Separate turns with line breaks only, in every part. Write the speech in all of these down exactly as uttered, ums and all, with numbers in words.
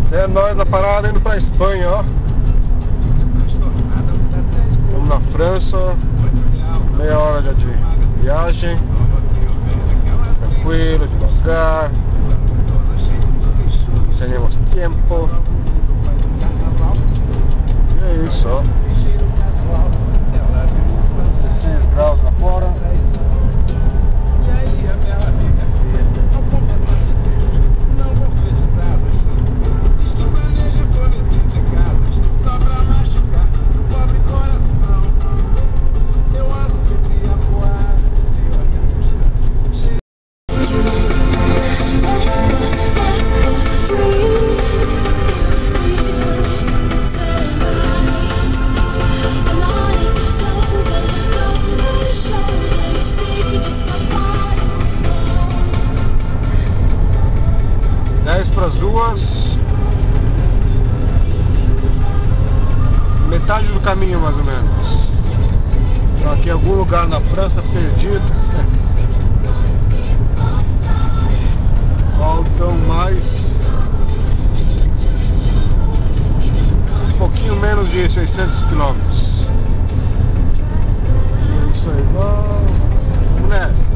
É nós na parada indo pra Espanha, ó. Vamos na França. Meia hora já de viagem. Tranquilo, devagar. Tenemos tempo. E é isso, ó. dezesseis graus lá fora. As duas, metade do caminho mais ou menos. Então, aqui em algum lugar na França, perdido. Faltam mais um pouquinho menos de seiscentos quilômetros. É isso aí, vamos nessa.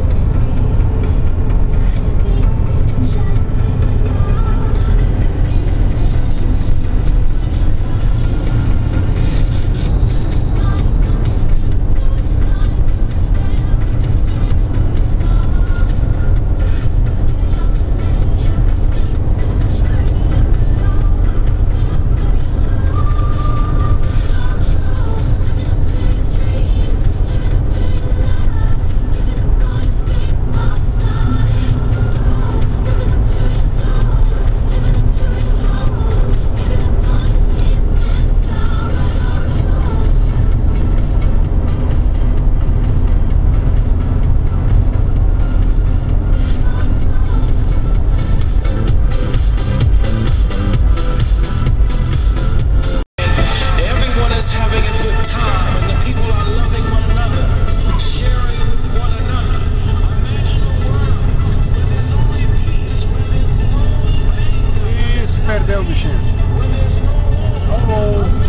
Perdeu o bichinho. Vamos.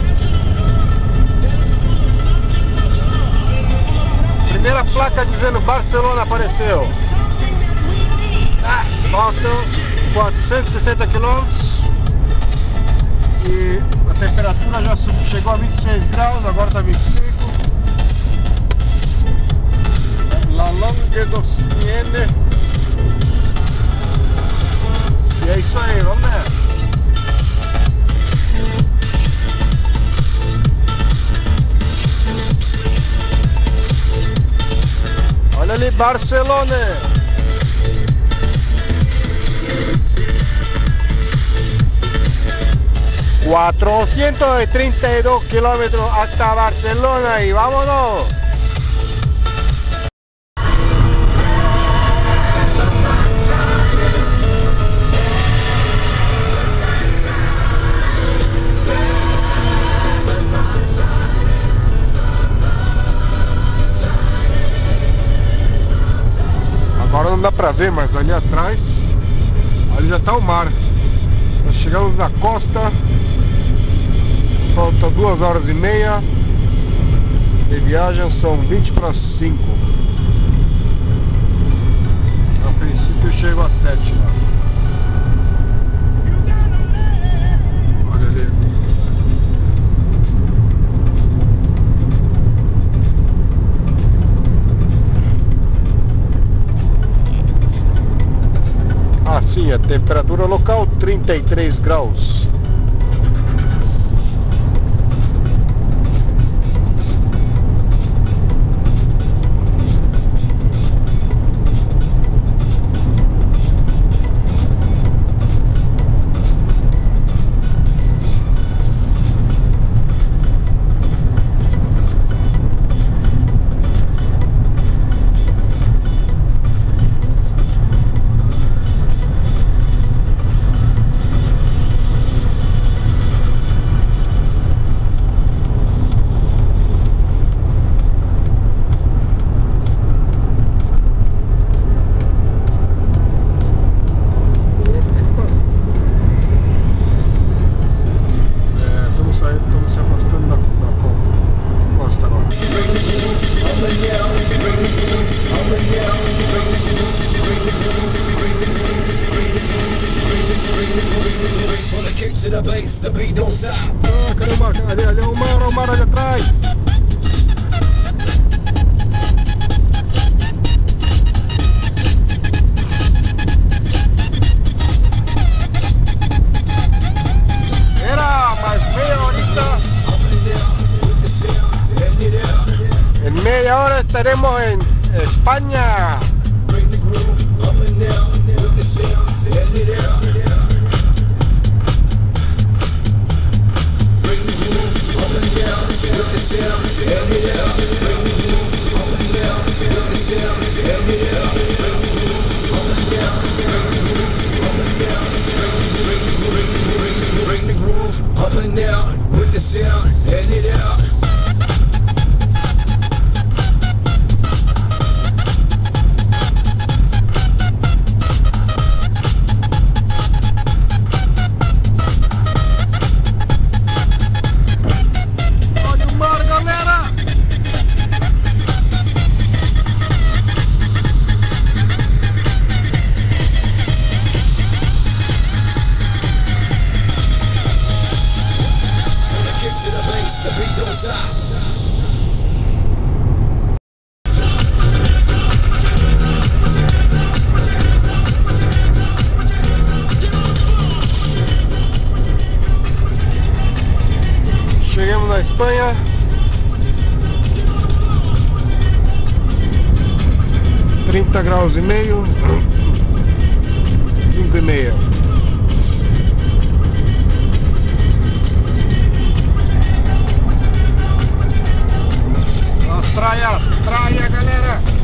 Primeira placa dizendo Barcelona apareceu. Ah, faltam quatrocentos e sessenta quilômetros. E a temperatura já chegou a vinte e seis graus, agora está vinte e cinco. La Longue dos Tiene. E é isso aí, vamos nessa. Olha ali, Barcelona. cuatrocientos treinta y dos kilómetros hasta Barcelona y vámonos. Agora não dá pra ver, mas ali atrás, ali já tá o mar. Nós chegamos na costa, faltam duas horas e meia de viagem, são vinte para cinco. A princípio eu chego às sete lá. Olha ali. Ah, sim, a temperatura local trinta e três graus.
the beat don't stop.
Ah, caramba, ali, ali é o mar, o mar ali atrás. Era, mais meia horita. En media hora estaremos en España.
Bring the groove up and down with the sound, let it out. Bring the groove up and down with the sound, let it out. Bring the groove up and down with the sound, let it out. Bring the groove up and down, bring the groove up and down, bring the groove, bring the groove up and down with the sound, let it out.
Chegamos na Espanha. Trinta graus e meio. Cinco e meia. As praias, praia, galera.